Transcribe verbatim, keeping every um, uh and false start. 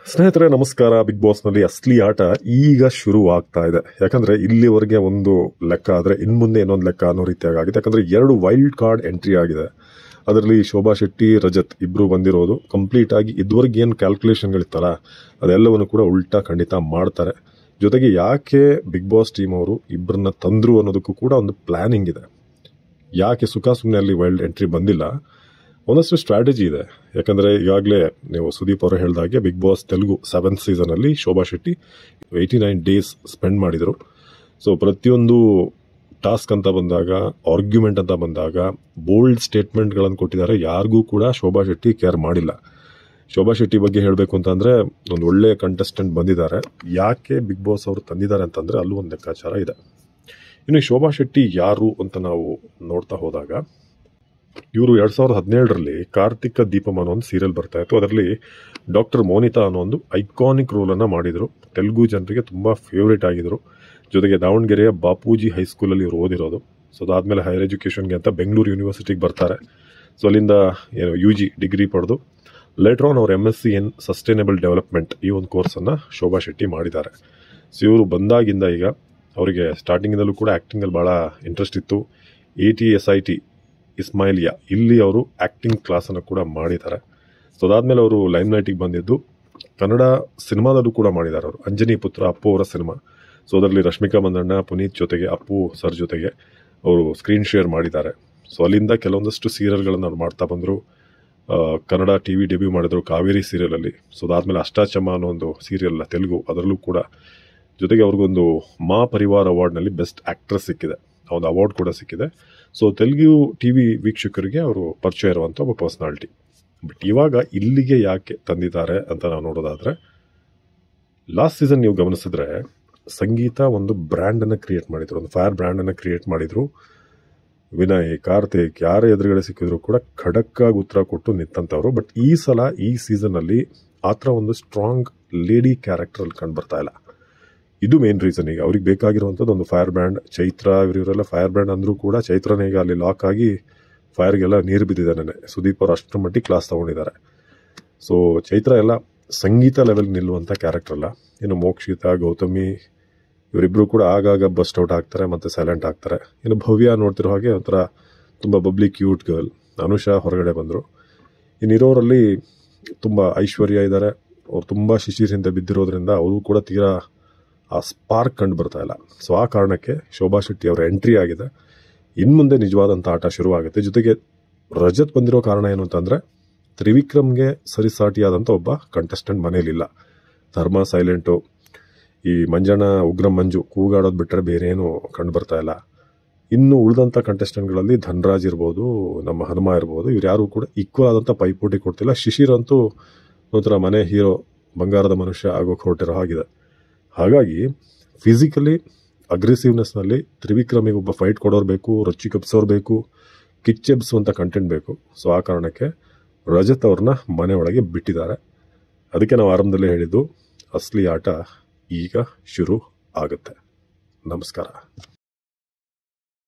ಸ್ನೇಹಿತರೆ ನಮಸ್ಕಾರ. Big boss ನಲ್ಲಿ ಅಸ್ಲಿ ಆಟ ಈಗ ಶುರು ಆಗ್ತಾ ಇದೆ. ಯಾಕಂದ್ರೆ ಇಲ್ಲಿವರೆಗೆ ಒಂದು ಲೆಕ್ಕ ಆದ್ರೆ ಇನ್ ಮುಂದೆ ಇನ್ನೊಂದು ಲೆಕ್ಕ ಅನ್ನೋ ರೀತಿಯಾಗಿ ಆಗಿದೆ. ಯಾಕಂದ್ರೆ ಎರಡು ವೈಲ್ಡ್ ಕಾರ್ಡ್ ಎಂಟ್ರಿ ಆಗಿದೆ. ಅದರಲ್ಲಿ ಶೋಭಾ ಶೆಟ್ಟಿ, ರಜತ್ ಇಬ್ರು ಬಂದಿರೋದು ಕಂಪ್ಲೀಟ್ ಆಗಿ ಇದುವರೆಗೆ ಏನು ಕ್ಯಾಲ್ಕುಲೇಷನ್ಗಳಿತ್ತಲ್ಲ ಅದೆಲ್ಲವನ್ನು ಕೂಡ ಉಲ್ಟಾ ಖಂಡಿತ ಮಾಡ್ತಾರೆ. ಜೊತೆಗೆ ಯಾಕೆ ಬಿಗ್ ಬಾಸ್ ಟೀಮ್ ಅವರು ಇಬ್ಬರನ್ನ ತಂದ್ರು ಅನ್ನೋದಕ್ಕೂ ಕೂಡ ಒಂದು ಪ್ಲಾನಿಂಗ್ ಇದೆ. ಯಾಕೆ ಸುಖ ಸುಮ್ಮನೆ ಅಲ್ಲಿ ವೈಲ್ಡ್ ಎಂಟ್ರಿ ಬಂದಿಲ್ಲ, ಒಂದಷ್ಟು ಸ್ಟ್ರಾಟಜಿ ಇದೆ. ಯಾಕಂದರೆ ಈಗಾಗಲೇ ನೀವು ಸುದೀಪ್ ಅವರು ಹೇಳಿದಾಗೆ ಬಿಗ್ ಬಾಸ್ ತೆಲುಗು ಸೆವೆಂತ್ ಸೀಸನಲ್ಲಿ Shobha Shetty eighty nine days spend ಮಾಡಿದರು. ಸೊ ಪ್ರತಿಯೊಂದು ಟಾಸ್ಕ್ ಅಂತ ಬಂದಾಗ, ಆರ್ಗ್ಯುಮೆಂಟ್ ಅಂತ ಬಂದಾಗ ಬೋಲ್ಡ್ ಸ್ಟೇಟ್ಮೆಂಟ್ಗಳನ್ನು ಕೊಟ್ಟಿದ್ದಾರೆ. ಯಾರಿಗೂ ಕೂಡ ಶೋಭಾ ಶೆಟ್ಟಿ ಕೇರ್ ಮಾಡಿಲ್ಲ. ಶೋಭಾ ಶೆಟ್ಟಿ ಬಗ್ಗೆ ಹೇಳಬೇಕು ಅಂತಂದರೆ ಒಂದು ಒಳ್ಳೆಯ ಕಂಟೆಸ್ಟೆಂಟ್ ಬಂದಿದ್ದಾರೆ. ಯಾಕೆ ಬಿಗ್ ಬಾಸ್ ಅವರು ತಂದಿದ್ದಾರೆ ಅಂತಂದರೆ ಅಲ್ಲೂ ಒಂದು ಲೆಕ್ಕಾಚಾರ ಇದೆ. ಇನ್ನು ಶೋಭಾ ಶೆಟ್ಟಿ ಯಾರು ಅಂತ ನಾವು ನೋಡ್ತಾ ಹೋದಾಗ, ಇವರು ಎರಡ್ ಸಾವಿರದ ಹದಿನೇಳರಲ್ಲಿ ಕಾರ್ತಿಕ ದೀಪಂ ಅನ್ನೋ ಒಂದು ಸೀರಿಯಲ್ ಬರ್ತಾ ಇತ್ತು. ಅದರಲ್ಲಿ ಡಾಕ್ಟರ್ ಮೋನಿತಾ ಅನ್ನೋ ಒಂದು ಐಕಾನಿಕ್ ರೋಲ್ ಅನ್ನ ಮಾಡಿದ್ರು. ತೆಲುಗು ಜನರಿಗೆ ತುಂಬಾ ಫೇವ್ರೇಟ್ ಆಗಿದ್ರು. ಜೊತೆಗೆ ದಾವಣಗೆರೆಯ ಬಾಪೂಜಿ ಹೈಸ್ಕೂಲಲ್ಲಿ ಇವರು ಓದಿರೋದು. ಸೊ ಅದಾದ್ಮೇಲೆ ಹೈಯರ್ ಎಜುಕೇಷನ್ಗೆ ಅಂತ ಬೆಂಗಳೂರು ಯೂನಿವರ್ಸಿಟಿಗೆ ಬರ್ತಾರೆ. ಸೊ ಅಲ್ಲಿಂದ ಏನು ಯು ಜಿ ಡಿಗ್ರಿ ಪಡೆದು ಲೇಟರ್ ಆನ್ ಅವ್ರ M S C in sustainable development ಈ ಒಂದು ಕೋರ್ಸನ್ನು ಶೋಭಾ ಶೆಟ್ಟಿ ಮಾಡಿದ್ದಾರೆ. ಸೊ ಇವರು ಬಂದಾಗಿಂದ ಈಗ ಅವರಿಗೆ ಸ್ಟಾರ್ಟಿಂಗ್ನಲ್ಲೂ ಕೂಡ ಆ್ಯಕ್ಟಿಂಗಲ್ಲಿ ಭಾಳ ಇಂಟ್ರೆಸ್ಟ್ ಇತ್ತು. A T S I T Ismailia ಇಲ್ಲಿ ಅವರು ಆ್ಯಕ್ಟಿಂಗ್ ಕ್ಲಾಸನ್ನು ಕೂಡ ಮಾಡಿದ್ದಾರೆ. ಸೊ ಅದಾದಮೇಲೆ ಅವರು ಲೈಮ್ ಲೈಟಿಗೆ ಬಂದಿದ್ದು ಕನ್ನಡ ಸಿನಿಮಾದಲ್ಲೂ ಕೂಡ ಮಾಡಿದ್ದಾರೆ. ಅವರು ಅಂಜನಿ ಪುತ್ರ ಅಪ್ಪು ಅವರ ಸಿನಿಮಾ. ಸೊ ಅದರಲ್ಲಿ ರಶ್ಮಿಕಾ ಮಂದಣ್ಣ, ಪುನೀತ್ ಜೊತೆಗೆ ಅಪ್ಪು ಸರ್ ಜೊತೆಗೆ ಅವರು ಸ್ಕ್ರೀನ್ ಶೇರ್ ಮಾಡಿದ್ದಾರೆ. ಸೊ ಅಲ್ಲಿಂದ ಕೆಲವೊಂದಷ್ಟು ಸೀರಿಯಲ್ಗಳನ್ನು ಅವ್ರು ಮಾಡ್ತಾ ಬಂದರು. ಕನ್ನಡ ಟಿ ವಿ ಡೆಬ್ಯೂ ಮಾಡಿದ್ರು ಕಾವೇರಿ ಸೀರಿಯಲಲ್ಲಿ. ಸೊ ಅದಾದಮೇಲೆ ಅಷ್ಟಾಚಮ್ಮ ಅನ್ನೋ ಒಂದು ಸೀರಿಯಲ್ ತೆಲುಗು, ಅದರಲ್ಲೂ ಕೂಡ ಜೊತೆಗೆ ಅವ್ರಿಗೊಂದು ಮಾ ಪರಿವಾರ ಅವಾರ್ಡ್ನಲ್ಲಿ ಬೆಸ್ಟ್ ಆ್ಯಕ್ಟ್ರೆಸ್ ಸಿಕ್ಕಿದೆ. ಒಂದು ಅವಾರ್ಡ್ ಕೂಡ ಸಿಕ್ಕಿದೆ. ಸೊ ತೆಲುಗು ಟಿ ವಿ ವೀಕ್ಷಕರಿಗೆ ಅವರು ಪರಿಚಯ ಇರುವಂಥ ಒಬ್ಬ ಪರ್ಸನಾಲಿಟಿ. ಬಟ್ ಇವಾಗ ಇಲ್ಲಿಗೆ ಯಾಕೆ ತಂದಿದ್ದಾರೆ ಅಂತ ನಾವು ನೋಡೋದಾದರೆ, ಲಾಸ್ಟ್ ಸೀಸನ್ ನೀವು ಗಮನಿಸಿದ್ರೆ ಸಂಗೀತ ಒಂದು ಬ್ರ್ಯಾಂಡನ್ನು ಕ್ರಿಯೇಟ್ ಮಾಡಿದ್ರು, ಒಂದು ಫೈರ್ ಬ್ರ್ಯಾಂಡನ್ನು ಕ್ರಿಯೇಟ್ ಮಾಡಿದ್ರು. ವಿನಯ್, ಕಾರ್ತಿಕ್ ಯಾರೇ ಎದುರುಗಡೆ ಸಿಕ್ಕಿದ್ರು ಕೂಡ ಖಡಕ್ಕಾಗಿ ಉತ್ತರ ಕೊಟ್ಟು ನಿಂತಂಥವ್ರು. ಬಟ್ ಈ ಸಲ ಈ ಸೀಸನ್ನಲ್ಲಿ ಆ ಥರ ಒಂದು ಸ್ಟ್ರಾಂಗ್ ಲೇಡಿ ಕ್ಯಾರೆಕ್ಟರ್ ಅಲ್ಲಿ ಕಂಡು ಬರ್ತಾ ಇಲ್ಲ. ಇದು ಮೇನ್ ರೀಸನ್. ಈಗ ಅವ್ರಿಗೆ ಬೇಕಾಗಿರುವಂಥದ್ದು ಒಂದು ಫೈರ್ ಬ್ರ್ಯಾಂಡ್. ಚೈತ್ರ ಇವರೆಲ್ಲ ಫೈರ್ ಬ್ರ್ಯಾಂಡ್ ಅಂದರೂ ಕೂಡ ಚೈತ್ರನೇ ಈಗ ಅಲ್ಲಿ ಲಾಕ್ ಆಗಿ ಫೈರ್ಗೆಲ್ಲ ನೀರು ಬಿದ್ದಿದೆ. ನೆನೆ ಸುದೀಪ್ ಅವರು ಅಷ್ಟರ ಮಟ್ಟಿಗೆ ಕ್ಲಾಸ್ ತಗೊಂಡಿದ್ದಾರೆ. ಸೊ ಚೈತ್ರ ಎಲ್ಲ ಸಂಗೀತ ಲೆವೆಲ್ ನಿಲ್ಲುವಂಥ ಕ್ಯಾರೆಕ್ಟರ್ ಅಲ್ಲ. ಇನ್ನು ಮೋಕ್ಷಿತಾ, ಗೌತಮಿ ಇವರಿಬ್ಬರು ಕೂಡ ಆಗಾಗ ಬಸ್ಟ್ ಔಟ್ ಆಗ್ತಾರೆ ಮತ್ತು ಸೈಲೆಂಟ್ ಆಗ್ತಾರೆ. ಇನ್ನು ಭವ್ಯ ನೋಡ್ತಿರೋ ಹಾಗೆ ಒಂಥರ ತುಂಬ ಬಬ್ಲಿ ಕ್ಯೂಟ್ ಗರ್ಲ್. ಅನುಷಾ ಹೊರಗಡೆ ಬಂದರು. ಇನ್ನಿರೋರಲ್ಲಿ ತುಂಬ ಐಶ್ವರ್ಯ ಇದ್ದಾರೆ. ಅವ್ರು ತುಂಬ ಶಿಶಿರ್ ಹಿಂದೆ ಬಿದ್ದಿರೋದ್ರಿಂದ ಅವರು ಕೂಡ ತೀರಾ ಆ ಸ್ಪಾರ್ಕ್ ಕಂಡು ಬರ್ತಾ ಇಲ್ಲ. ಸೊ ಆ ಕಾರಣಕ್ಕೆ ಶೋಭಾ ಶೆಟ್ಟಿ ಅವರ ಎಂಟ್ರಿ ಆಗಿದೆ. ಇನ್ನು ಮುಂದೆ ನಿಜವಾದಂಥ ಆಟ ಶುರುವಾಗುತ್ತೆ. ಜೊತೆಗೆ ರಜತ್ ಬಂದಿರೋ ಕಾರಣ ಏನು ಅಂತಂದರೆ, ತ್ರಿವಿಕ್ರಮ್ಗೆ ಸರಿಸಾಟಿಯಾದಂಥ ಒಬ್ಬ ಕಂಟೆಸ್ಟೆಂಟ್ ಮನೇಲಿಲ್ಲ. ಧರ್ಮ ಸೈಲೆಂಟು, ಈ ಮಂಜಣ್ಣ ಉಗ್ರಂ ಮಂಜು ಕೂಗಾಡೋದು ಬಿಟ್ಟರೆ ಬೇರೆ ಏನು ಕಂಡು ಬರ್ತಾ ಇಲ್ಲ. ಇನ್ನು ಉಳಿದಂಥ ಕಂಟೆಸ್ಟೆಂಟ್ಗಳಲ್ಲಿ ಧನ್ರಾಜ್ ಇರ್ಬೋದು, ನಮ್ಮ ಹನುಮ ಇರ್ಬೋದು, ಇವ್ರು ಯಾರು ಕೂಡ ಈಕ್ವಲ್ ಆದಂಥ ಪೈಪೋಟಿ ಕೊಡ್ತಿಲ್ಲ. ಶಿಶಿರ್ ಅಂತೂ ಒಂಥರ ಮನೆ ಹೀರೋ, ಬಂಗಾರದ ಮನುಷ್ಯ ಆಗೋಕೆ ಹೊರಟಿರೋ ಹಾಗಿದೆ. ಹಾಗಾಗಿ ಫಿಸಿಕಲಿ ಅಗ್ರೆಸಿವ್ನೆಸ್ನಲ್ಲಿ ತ್ರಿವಿಕ್ರಮಿಗೆ ಒಬ್ಬ ಫೈಟ್ ಕೊಡೋರು ಬೇಕು, ರೊಚ್ಚಿ ಕಪ್ಸೋರು ಬೇಕು, ಕಿಚ್ಚೆಬ್ಸುವಂಥ ಕಂಟೆಂಟ್ ಬೇಕು. ಸೊ ಆ ಕಾರಣಕ್ಕೆ ರಜತ್ ಅವ್ರನ್ನ ಮನೆ ಒಳಗೆ ಬಿಟ್ಟಿದ್ದಾರೆ. ಅದಕ್ಕೆ ನಾವು ಆರಂಭದಲ್ಲೇ ಹೇಳಿದ್ದು ಅಸ್ಲಿ ಆಟ ಈಗ ಶುರು ಆಗುತ್ತೆ. ನಮಸ್ಕಾರ.